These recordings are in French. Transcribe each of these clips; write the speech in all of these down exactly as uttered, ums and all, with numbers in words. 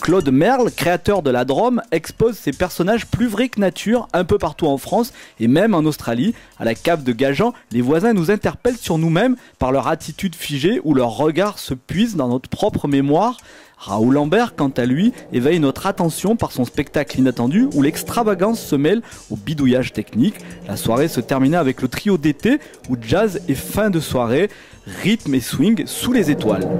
Claude Merle, créateur de la Drôme, expose ses personnages plus vrais que nature un peu partout en France et même en Australie. À la cave de Gajan, les voisins nous interpellent sur nous-mêmes par leur attitude figée ou leur regard se puise dans notre propre mémoire. Raoul Lambert, quant à lui, éveille notre attention par son spectacle inattendu où l'extravagance se mêle au bidouillage technique. La soirée se terminait avec le trio d'été où jazz et fin de soirée, rythme et swing sous les étoiles.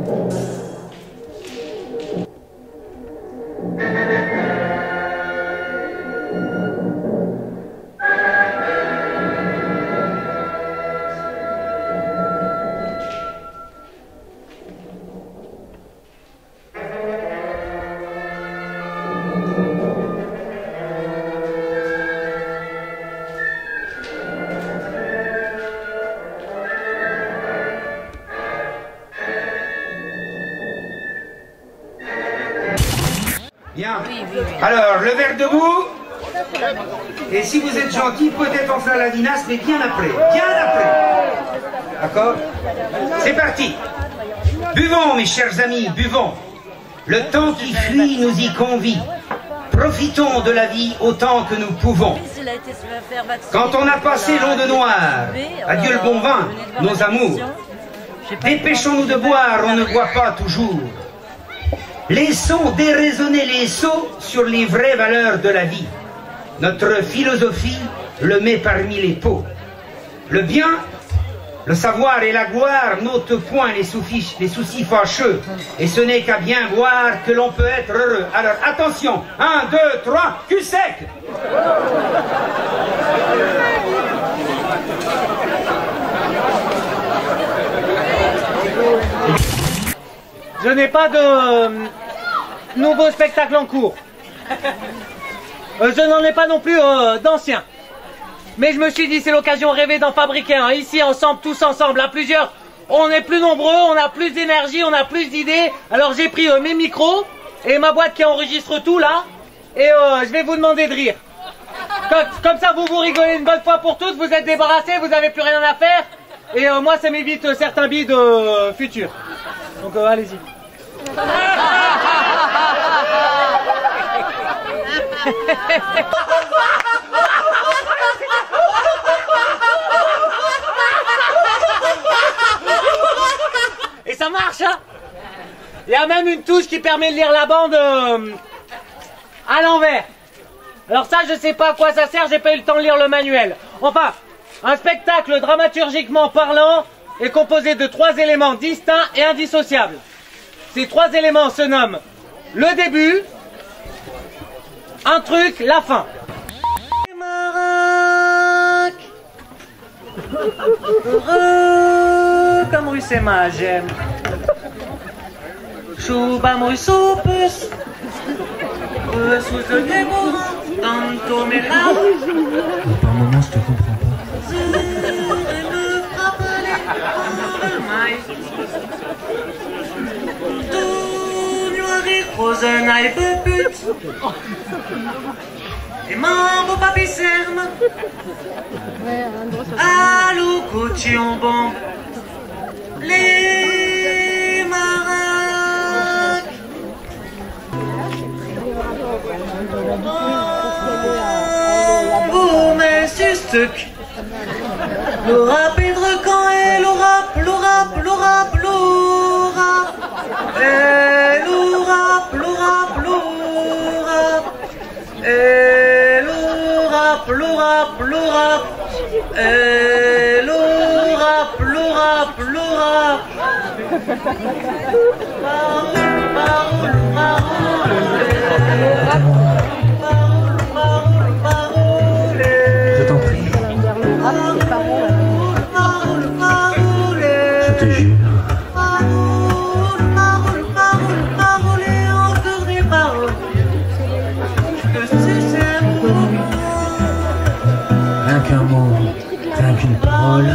Bien. Alors, le verre debout. Et si vous êtes gentil, peut-être en faire la dinasse, mais bien après. Bien après. D'accord? C'est parti. Buvons, mes chers amis, buvons. Le temps qui fuit nous y convie. Profitons de la vie autant que nous pouvons. Quand on a passé l'onde noire, adieu le bon vin, nos amours. Dépêchons-nous de boire, on ne boit pas toujours. Laissons déraisonner les sots sur les vraies valeurs de la vie. Notre philosophie le met parmi les pots. Le bien, le savoir et la gloire n'ôtent point les soucis, les soucis fâcheux. Et ce n'est qu'à bien boire que l'on peut être heureux. Alors attention, un, deux, trois, cul sec. Je n'ai pas de euh, nouveau spectacle en cours. Euh, je n'en ai pas non plus euh, d'anciens. Mais je me suis dit, c'est l'occasion rêvée d'en fabriquer un. Ici, ensemble, tous ensemble, à plusieurs. On est plus nombreux, on a plus d'énergie, on a plus d'idées. Alors j'ai pris euh, mes micros et ma boîte qui enregistre tout là. Et euh, je vais vous demander de rire. Comme, comme ça, vous vous rigolez une bonne fois pour toutes. Vous êtes débarrassés, vous n'avez plus rien à faire. Et euh, moi, ça m'évite euh, certains bides euh, futurs. Donc euh, allez-y. Et ça marche, hein? Il y a même une touche qui permet de lire la bande euh, à l'envers. Alors ça, je sais pas à quoi ça sert, j'ai pas eu le temps de lire le manuel. Enfin, un spectacle dramaturgiquement parlant est composé de trois éléments distincts et indissociables. Ces trois éléments se nomment le début, un truc, la fin. Heureux comme Russet ma j'aime. Choubam Russopus. Sous le démon, tantôt mes larmes. Par moment, je te comprends pas. Rosenaille pute et mambo papi serme allô cotion bon les marins oh mais sustuc Laura Pedre quand elle aura Laura Laura Laura et Laura Laura Laura et Laura Laura Laura et Laura Laura Laura Parole, parole, parole, parole, Je t'en prie. Je te jure. Rien qu'un mot, rien qu'une parole.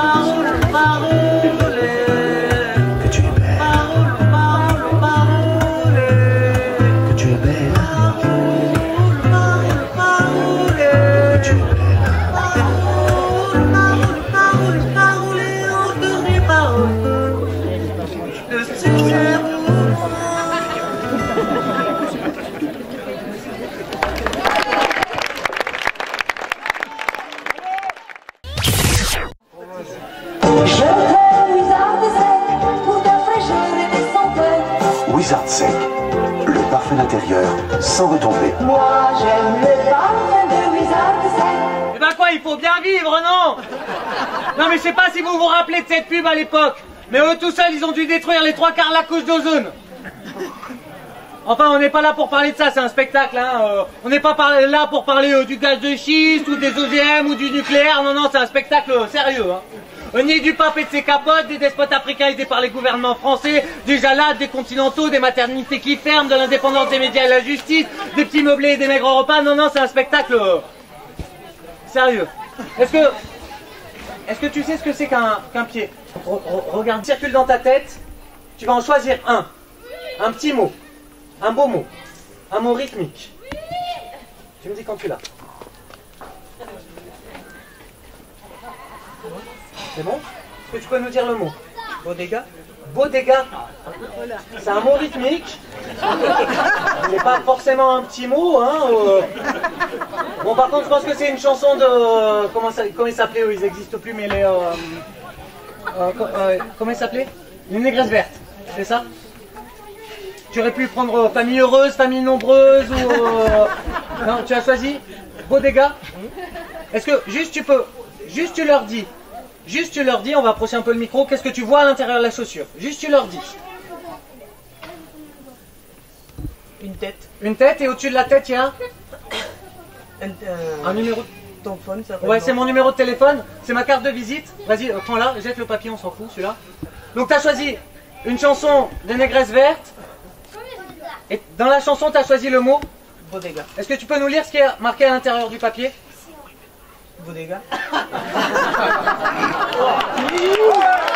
Que tu es belle. Que tu es belle. sans retomber. Moi j'aime le parfum de Wizard Sex. Eh ben quoi, il faut bien vivre, non? Non mais je sais pas si vous vous rappelez de cette pub à l'époque, mais eux tout seuls, ils ont dû détruire les trois quarts de la couche d'ozone. Enfin, on n'est pas là pour parler de ça, c'est un spectacle, hein. Euh, on n'est pas par là pour parler euh, du gaz de schiste, ou des O G M, ou du nucléaire, non, non, c'est un spectacle euh, sérieux, hein. Euh, ni du pape et de ses capotes, des despotes africains aidés par les gouvernements français, des jalades, des continentaux, des maternités qui ferment, de l'indépendance des médias et de la justice, des petits meublés et des maigres repas, non, non, c'est un spectacle euh, sérieux. Est-ce que... Est-ce que tu sais ce que c'est qu'un qu'un pied? Re- re- Regarde, circule dans ta tête, tu vas en choisir un. Un petit mot. Un beau mot. Un mot rythmique. Tu me dis quand tu l'as. C'est bon? Est-ce que tu peux nous dire le mot? Bodega. Bodega. C'est un mot rythmique. Ce n'est pas forcément un petit mot, hein. euh. Bon, par contre, je pense que c'est une chanson de... Comment, ça... Comment il s'appelait? Ils n'existent plus, mais les... Euh... Euh, euh, comment il s'appelait? Une négresse verte, c'est ça? Tu aurais pu prendre famille heureuse, famille nombreuse, ou... Euh... Non, tu as choisi Bodega. Est-ce que, juste tu peux... Juste tu leur dis... Juste tu leur dis, on va approcher un peu le micro, qu'est-ce que tu vois à l'intérieur de la chaussure? Juste tu leur dis. Une tête. Une tête, et au-dessus de la tête, il y a Un, euh, un numéro. ton phone, ça Ouais, c'est mon numéro de téléphone, c'est ma carte de visite. Vas-y, euh, prends-la, jette le papier, on s'en fout, celui-là. Donc t'as choisi une chanson des négresses vertes. Et dans la chanson, t'as choisi le mot Bodega. Est-ce que tu peux nous lire ce qui est marqué à l'intérieur du papier? Bodega.